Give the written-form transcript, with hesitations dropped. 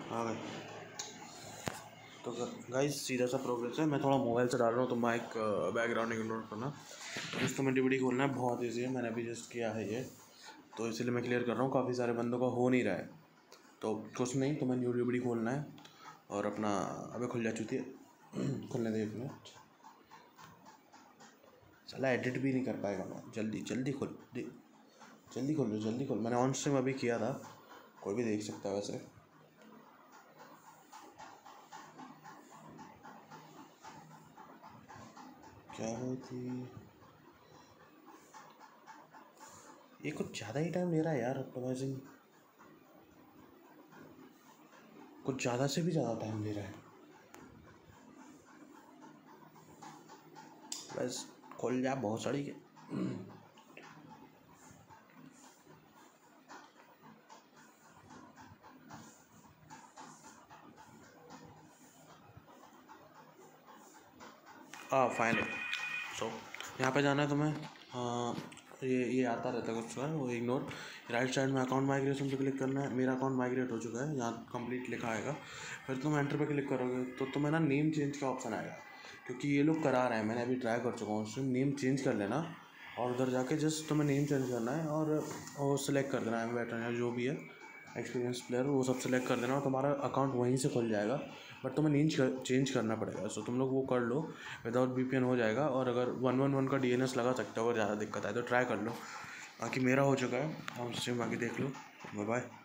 हाँ भाई। तो गाइस सीधा सा प्रोग्रेस है। मैं थोड़ा मोबाइल से डाल रहा हूँ तो माइक बैकग्राउंड इग्नोर करना। तो इंस्ट्रूमेंट डीवीडी खोलना है, बहुत ईजी है, मैंने अभी जस्ट किया है ये, तो इसलिए मैं क्लियर कर रहा हूँ। काफ़ी सारे बंदों का हो नहीं रहा है, तो कुछ नहीं, तो मैं न्यू डीवीडी खोलना है और अपना अबे खुल जा चुकी है खुलने दे एक मिनट। साला एडिट भी नहीं कर पाएगा मैं। जल्दी जल्दी खोल, जल्दी खोल लो, जल्दी खोल। मैंने ऑन स्ट्रीम अभी किया था, कोई भी देख सकता है वैसे। क्या हुई थी ये? कुछ ज़्यादा ही टाइम ले रहा है यार ऑप्टिमाइजिंग, कुछ ज़्यादा से भी ज़्यादा टाइम ले रहा है। बस खोल जा, बहुत सारी के फाइनल। सो यहाँ पे जाना है तुम्हें। ये आता रहता है कुछ का, वो इग्नोर। राइट साइड में अकाउंट माइग्रेशन पे क्लिक करना है। मेरा अकाउंट माइग्रेट हो चुका है, यहाँ कंप्लीट लिखा आएगा। फिर तुम एंटर पे क्लिक करोगे तो तुम्हें ना नेम चेंज का ऑप्शन आएगा, क्योंकि ये लोग करा रहे हैं, मैंने अभी ट्राई कर चुका हूँ उससे। नेम चेंज कर लेना और उधर जाके जस्ट तुम्हें नेम चेंज करना है और वो सिलेक्ट कर देना है वेटरन या जो भी है एक्सपीरियंस प्लेयर, वो सब सिलेक्ट कर देना और तुम्हारा अकाउंट वहीं से खुल जाएगा। बट तुम्हें चेंज करना पड़ेगा। सो तुम लोग वो कर लो, विदाउट VPN हो जाएगा। और अगर 111 का DNS लगा सकते हो, अगर ज़्यादा दिक्कत आए तो ट्राई कर लो। बाकी मेरा हो चुका है, और स्ट्रीम बाकी देख लो। Bye bye.